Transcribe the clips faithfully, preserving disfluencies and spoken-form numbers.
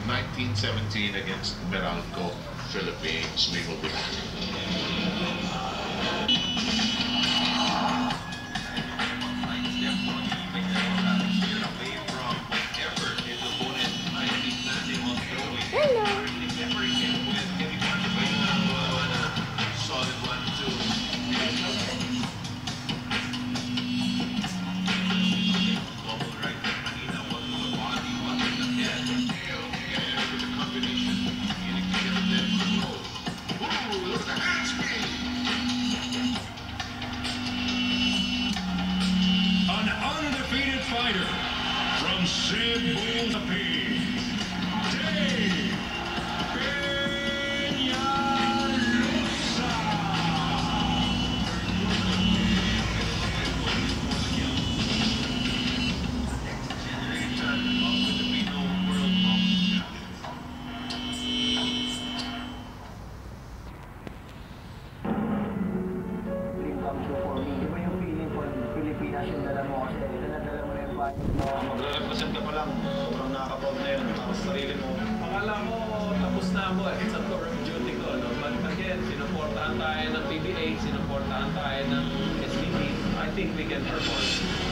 nineteen seventeen against Meralco, Philippines. We will be back. Fighter from Cebu, Philippines, Dave Peñalosa. Magre-represent ka pa lang, sobrang nakaka-proud na yun para sa sarili mo. Akala ko tapos na ako eh sa tour of duty ko, no? But again, sinuportahan tayo ng P B A, sinuportahan tayo ng S B T. I think we can perform.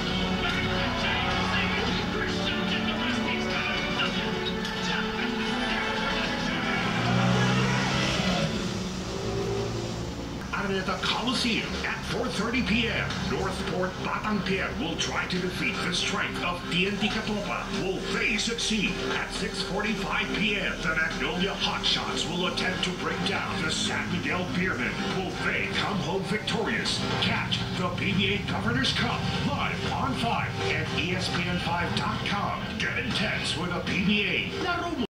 Araneta Coliseum at four thirty p m Northport Batangpier will try to defeat the strength of T N T Catopa. Will they succeed? At six forty-five p m the Magnolia Hotshots will attempt to break down the San Miguel Pyramid. Will they come home victorious? Catch the P B A Governor's Cup live on five and E S P N five dot com. Get intense with a P B A.